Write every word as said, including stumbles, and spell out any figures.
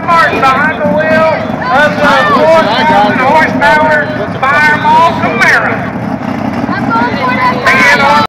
Martin behind the wheel of the four thousand horsepower Fire Moss America.